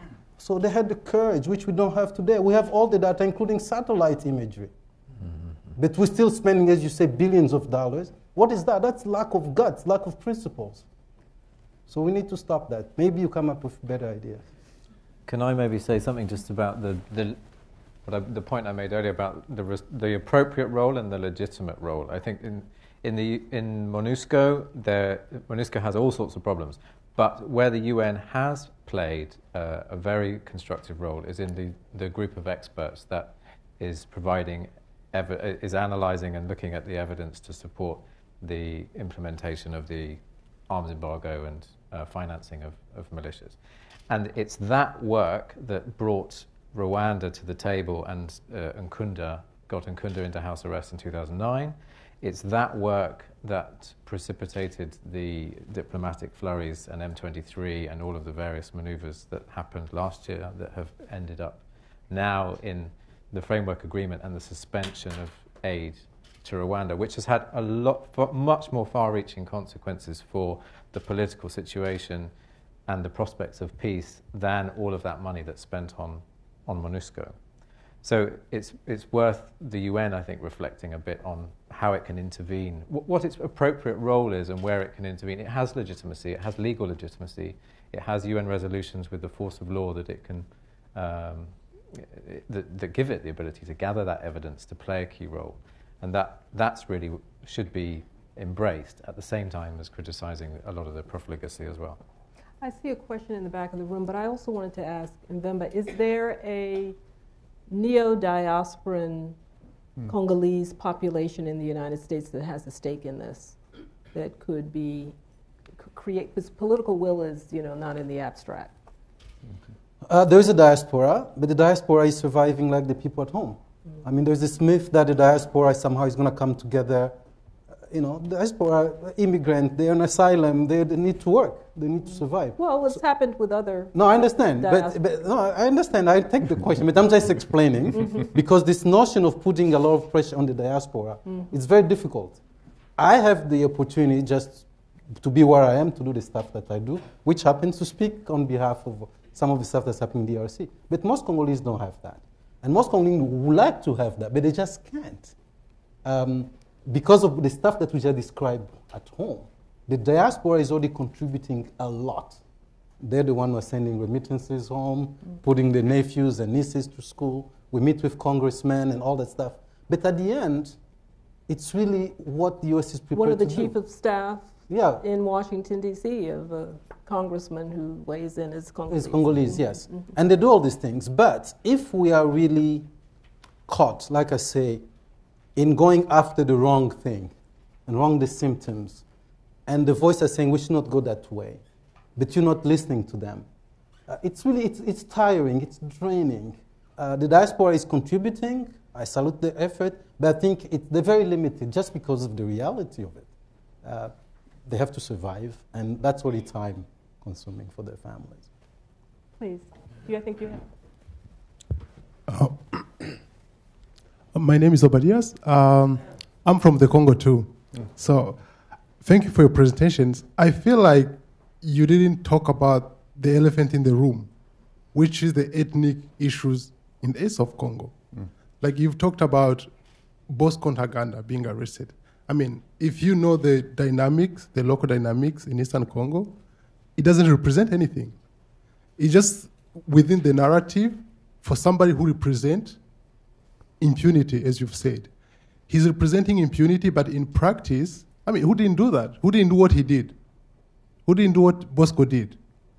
So they had the courage, which we don't have today. We have all the data, including satellite imagery. Mm-hmm. But we're still spending, as you say, billions of dollars. What is that? That's lack of guts, lack of principles. So we need to stop that. Maybe you come up with better ideas. Can I maybe say something just about the the, what I, the point I made earlier about the res, the appropriate role and the legitimate role? I think in in the in MONUSCO, there MONUSCO has all sorts of problems, but where the U N has played uh, a very constructive role is in the the group of experts that is providing, ev- is analysing and looking at the evidence to support the implementation of the arms embargo and uh, financing of, of militias. And it's that work that brought Rwanda to the table and uh, Nkunda, got Nkunda into house arrest in two thousand nine. It's that work that precipitated the diplomatic flurries and M twenty-three and all of the various maneuvers that happened last year that have ended up now in the framework agreement and the suspension of aid to Rwanda, which has had a lot, much more far-reaching consequences for the political situation and the prospects of peace than all of that money that's spent on, on MONUSCO. So it's it's worth the U N, I think, reflecting a bit on how it can intervene, w- what its appropriate role is and where it can intervene. It has legitimacy, it has legal legitimacy, it has U N resolutions with the force of law that it can, um, it, that, that give it the ability to gather that evidence, to play a key role. And that that's really should be embraced at the same time as criticizing a lot of the profligacy as well. I see a question in the back of the room, but I also wanted to ask Mvemba, is there a neo-diasporan hmm. Congolese population in the United States that has a stake in this, that could be, could create, because political will is, you know, not in the abstract? Uh, there is a diaspora, but the diaspora is surviving like the people at home. Mm-hmm. I mean, there's this myth that the diaspora somehow is going to come together. You know, diaspora, immigrant, they're on asylum, they, they need to work, they need to survive. Well, what's so, happened with other No, I understand, but, but no, I understand, I take the question, but I'm just explaining, mm-hmm. because this notion of putting a lot of pressure on the diaspora, mm-hmm. it's very difficult. I have the opportunity just to be where I am, to do the stuff that I do, which happens to speak on behalf of some of the stuff that's happening in the D R C. But most Congolese don't have that. And most Congolese would like to have that, but they just can't. Um, Because of the stuff that we just described at home, the diaspora is already contributing a lot. They're the one who are sending remittances home, mm. putting the nephews and nieces to school. We meet with congressmen and all that stuff. But at the end, it's really what the U S is prepared to do. One of the chief do. of staff yeah. in Washington, D C, of a congressman who weighs in as Congolese. Is Congolese, mm-hmm. yes. Mm-hmm. And they do all these things. But if we are really caught, like I say, in going after the wrong thing and wrong the symptoms, and the voice is saying we should not go that way, but you're not listening to them. Uh, it's really, it's, it's tiring, it's draining. Uh, the diaspora is contributing, I salute the effort, but I think it, they're very limited just because of the reality of it. Uh, they have to survive, and that's really time consuming for their families. Please, do you think you have? Uh, My name is Obadias. Um, I'm from the Congo too. Yeah. So thank you for your presentations. I feel like you didn't talk about the elephant in the room, which is the ethnic issues in the east of Congo. Mm. Like you've talked about Bosco Ntaganda being arrested. I mean, if you know the dynamics, the local dynamics in eastern Congo, it doesn't represent anything. It's just within the narrative for somebody who represents impunity, as you've said. He's representing impunity, but in practice, I mean, who didn't do that? Who didn't do what he did? Who didn't do what Bosco did?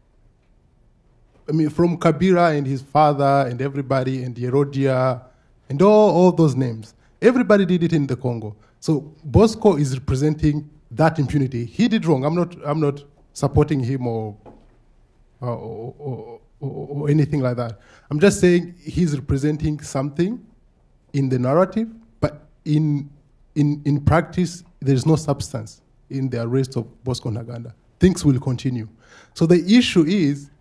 I mean, from Kabila and his father and everybody and Yerodia and all, all those names, everybody did it in the Congo. So Bosco is representing that impunity. He did wrong. I'm not, I'm not supporting him or, or, or, or, or anything like that. I'm just saying he's representing something in the narrative, but in in in practice, there is no substance in the arrest of Bosco Ntaganda. Things will continue. So the issue is,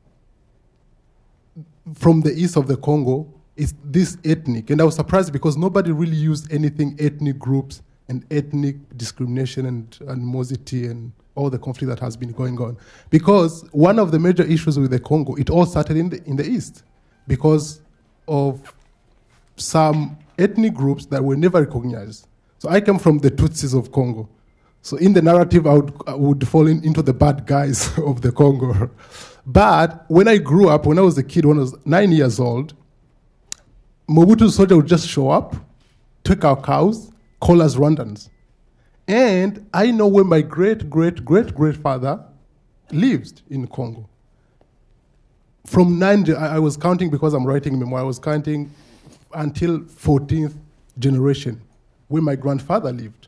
from the east of the Congo, is this ethnic. And I was surprised because nobody really used anything ethnic groups and ethnic discrimination and animosity and all the conflict that has been going on. Because one of the major issues with the Congo, it all started in the, in the East because of some ethnic groups that were never recognized. So I come from the Tutsis of Congo. So in the narrative, I would, I would fall in, into the bad guys of the Congo. But when I grew up, when I was a kid, when I was nine years old, Mobutu's soldier would just show up, take our cows, call us Rwandans. And I know where my great, great, great, grandfather lived in Congo. From nine, I was counting because I'm writing a memoir, I was counting until fourteenth generation, where my grandfather lived.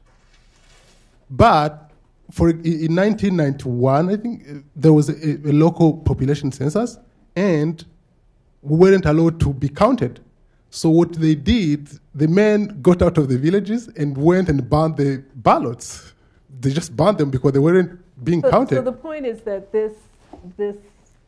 But for in nineteen ninety-one, I think there was a, a local population census, and we weren't allowed to be counted. So what they did, the men got out of the villages and went and burned the ballots. They just burned them because they weren't being so, counted. So the point is that this this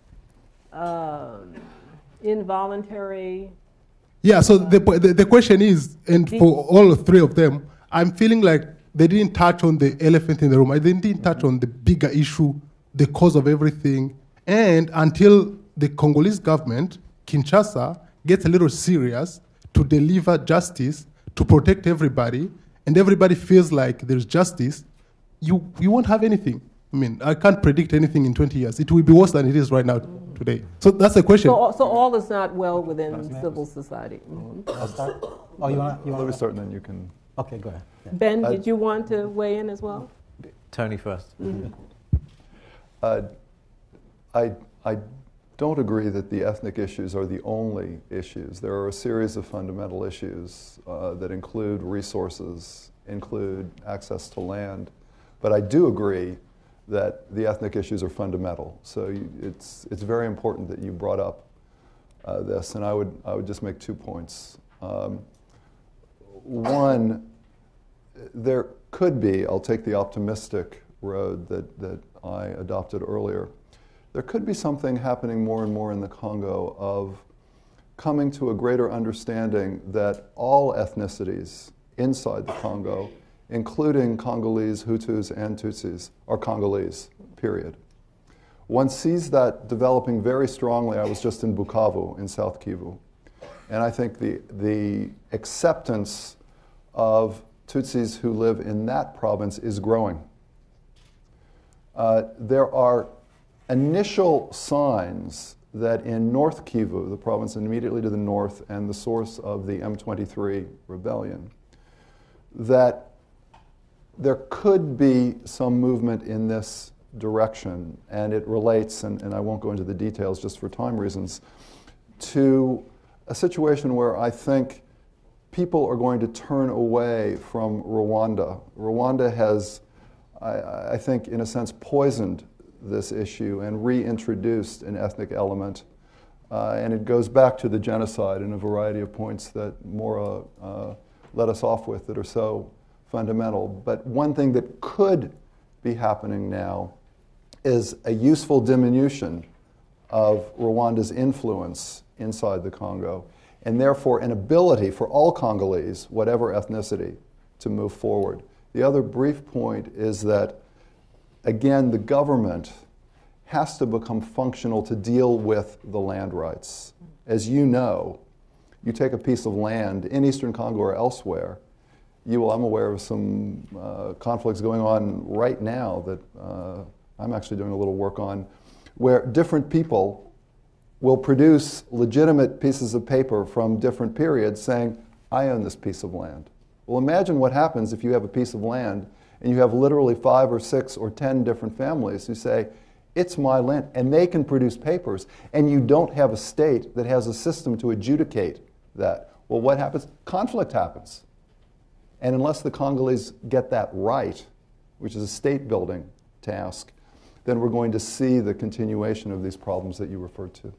uh, involuntary. Yeah. So the, the the question is, and for all three of them, I'm feeling like they didn't touch on the elephant in the room. They didn't touch on the bigger issue, the cause of everything, and until the Congolese government, Kinshasa, gets a little serious to deliver justice, to protect everybody, and everybody feels like there's justice, you, you won't have anything. I mean, I can't predict anything in twenty years. It will be worse than it is right now today. So that's the question. So, so all is not well within civil society. Mm-hmm. I'll start. Oh, you want to? Let me start and then you can... Okay, go ahead. Yeah. Ben, Uh, did you want to weigh in as well? Tony first. Mm-hmm. Uh, I, I don't agree that the ethnic issues are the only issues. There are a series of fundamental issues uh, that include resources, include access to land. But I do agree that the ethnic issues are fundamental. So you, it's, it's very important that you brought up uh, this. And I would, I would just make two points. Um, one, there could be, I'll take the optimistic road that, that I adopted earlier, there could be something happening more and more in the Congo of coming to a greater understanding that all ethnicities inside the Congo, including Congolese, Hutus, and Tutsis, are Congolese, period. One sees that developing very strongly. I was just in Bukavu, in South Kivu. And I think the, the acceptance of Tutsis who live in that province is growing. Uh, there are initial signs that in North Kivu, the province immediately to the north and the source of the M twenty-three rebellion, that there could be some movement in this direction, and it relates, and, and I won't go into the details just for time reasons, to a situation where I think people are going to turn away from Rwanda. Rwanda has, I, I think, in a sense, poisoned this issue and reintroduced an ethnic element. Uh, and it goes back to the genocide in a variety of points that Mora uh, let us off with that are so fundamental. But one thing that could be happening now is a useful diminution of Rwanda's influence inside the Congo, and therefore an ability for all Congolese, whatever ethnicity, to move forward. The other brief point is that, again, the government has to become functional to deal with the land rights. As you know, you take a piece of land in Eastern Congo or elsewhere, you will, I'm aware of some uh, conflicts going on right now that uh, I'm actually doing a little work on, where different people will produce legitimate pieces of paper from different periods saying, I own this piece of land. Well, imagine what happens if you have a piece of land and you have literally five or six or ten different families who say, it's my land, and they can produce papers, and you don't have a state that has a system to adjudicate that. Well, what happens? Conflict happens. And unless the Congolese get that right, which is a state-building task, then we're going to see the continuation of these problems that you referred to.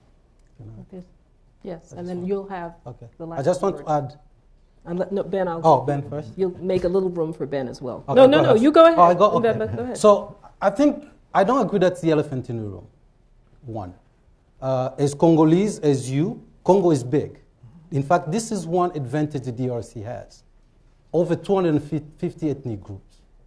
Okay. Yes, and then you'll have Okay. the last I just want word. to add. And let, no, Ben, I'll Oh, Ben first. You'll make a little room for Ben as well. Okay, no, no, go no, ahead. you go ahead. Oh, I go, okay. Mvemba, go ahead. So I think I don't agree that's the elephant in the room. One, uh, as Congolese as you, Congo is big. In fact, this is one advantage the D R C has: over two hundred fifty ethnic groups.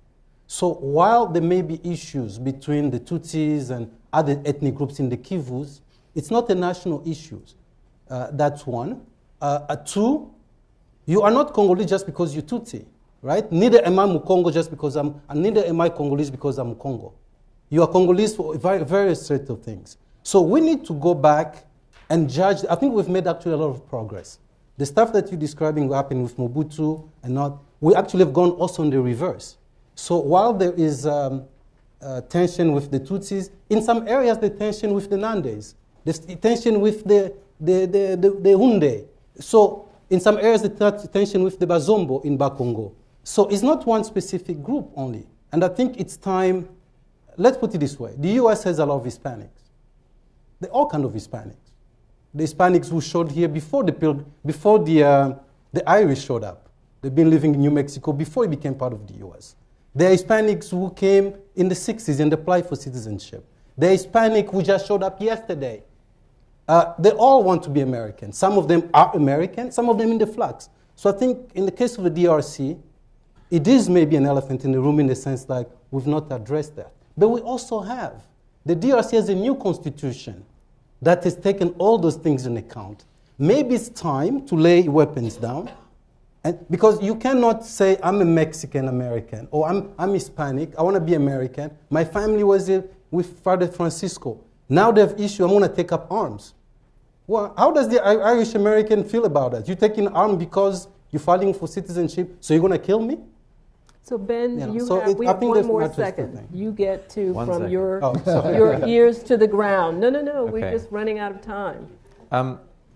So while there may be issues between the Tutsis and other ethnic groups in the Kivus, it's not a national issue. Uh, that's one. Uh, uh, two, you are not Congolese just because you're Tutsi, right? Neither am I Mukongo just because I'm, and neither am I Congolese because I'm Congo. You are Congolese for a various set of things. So we need to go back and judge. I think we've made actually a lot of progress. The stuff that you're describing happening with Mobutu and not, we actually have gone also in the reverse. So while there is um, uh, tension with the Tutsis, in some areas the tension with the Nandes, the tension with the, the, the, the, the Hunde. So in some areas the tension with the Bazombo in Bakongo. So it's not one specific group only. And I think it's time, let's put it this way. The U S has a lot of Hispanics. They're all kind of Hispanics. The Hispanics who showed here before the, before the, uh, the Irish showed up. They've been living in New Mexico before it became part of the U S. The Hispanics who came in the sixties and applied for citizenship. The Hispanic who just showed up yesterday. Uh, they all want to be American. Some of them are American, some of them in the flux. So I think in the case of the D R C, it is maybe an elephant in the room in the sense like we've not addressed that. But we also have. The D R C has a new constitution that has taken all those things in account. Maybe it's time to lay weapons down. And because you cannot say, I'm a Mexican American, or I'm, I'm Hispanic, I want to be American. My family was uh, with Father Francisco. Now they have issue, I'm going to take up arms. Well, how does the Irish American feel about that? You're taking arms because you're fighting for citizenship, so you're going to kill me? So Ben, you, know, you so have, it, we I have think one more second. You get to one from second. your oh, your ears to the ground. No, no, no. Okay. We're just running out of time. Um,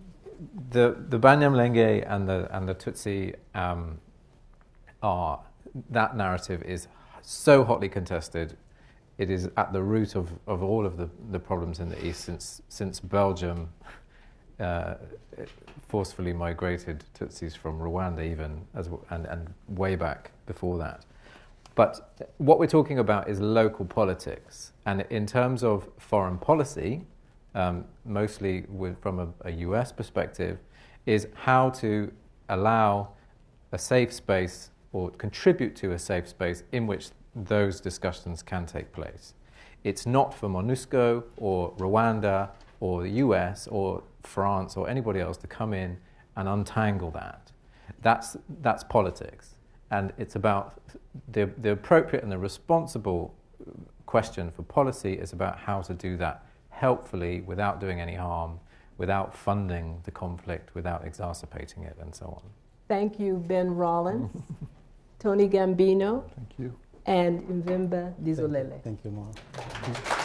the the Banyamulenge and the and the Tutsi um, are that narrative is so hotly contested. It is at the root of, of all of the, the problems in the East since since Belgium uh, forcefully migrated Tutsis from Rwanda even as and, and way back before that. But what we're talking about is local politics, and in terms of foreign policy, um, mostly with, from a, a U S perspective, is how to allow a safe space or contribute to a safe space in which those discussions can take place. It's not for MONUSCO or Rwanda or the U S or France or anybody else to come in and untangle that. That's, that's politics. And it's about the, the appropriate and the responsible question for policy is about how to do that helpfully without doing any harm, without funding the conflict, without exacerbating it, and so on. Thank you, Ben Rawlence, Tony Gambino, Thank you. and Mvemba Dizolele. Thank you, Mora.